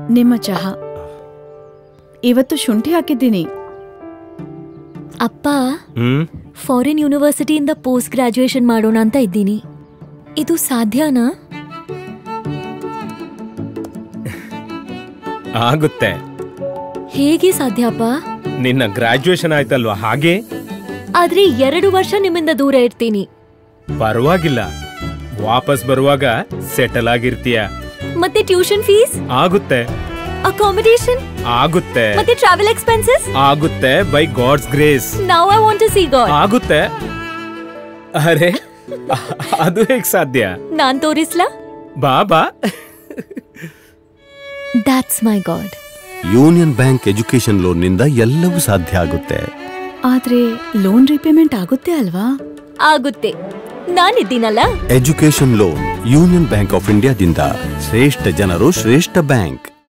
ನಿಮ್ಮ ಚಹಾ ಇವತ್ತು ಶುಂಠಿ ಹಾಕಿದ್ದೀನಿ. ಅಪ್ಪ, ಫಾರಿನ್ ಯೂನಿವರ್ಸಿಟಿಯಿಂದ ಪೋಸ್ಟ್ ಗ್ರಾಜುಯೇಷನ್ ಮಾಡೋಣ ಅಂತ ಇದ್ದೀನಿ. ಇದು ಸಾಧ್ಯನಾ? ಆಗುತ್ತೆ. ಹೇಗೆ ಸಾಧ್ಯಪ್ಪ? ನಿನ್ನ ಗ್ರಾಜುಯೇಷನ್ ಆಯ್ತಲ್ವಾ, ಹಾಗೆ. ಆದ್ರೆ 2 ವರ್ಷ ನಿಮ್ಮಿಂದ ದೂರ ಇರ್ತೀನಿ. ಪರವಾಗಿಲ್ಲ, ವಾಪಸ್ ಬರುವಾಗ ಸೆಟಲ್ ಆಗಿರ್ತೀಯ. ಮತ್ತೆ ಟ್ಯೂಷನ್ ಫೀಸ್ ಆಗುತ್ತೆ. ಅಕಾಮಿಡೇಷನ್ ಆಗುತ್ತೆ. ಮತ್ತೆ ಟ್ರಾವೆಲ್ ಎಕ್ಸ್ಪೆನ್ಸಸ್ ಆಗುತ್ತೆ. By God's grace. Now I want to see God. ಆಗುತ್ತೆ. ಅರೆ, ಅದು ಹೇಗೆ ಸಾಧ್ಯ? ನಾನ್ ತೋರಿಸ್ಲಾ? ಬಾಬಾ. That's my God. Union Bank education loan ನಿಂದ ಎಲ್ಲವೂ ಸಾಧ್ಯ ಆಗುತ್ತೆ. ಆದ್ರೆ ಲೋನ್ ರಿಪೇಮೆಂಟ್ ಆಗುತ್ತೆ ಅಲ್ವಾ? ಆಗುತ್ತೆ, ನಾನಿದ್ದೀನಲ್ಲ. Education loan Union Bank of ಇಂಡಿಯಾದಿಂದ. ಶ್ರೇಷ್ಠ ಜನರು ಶ್ರೇಷ್ಠ ಬ್ಯಾಂಕ್.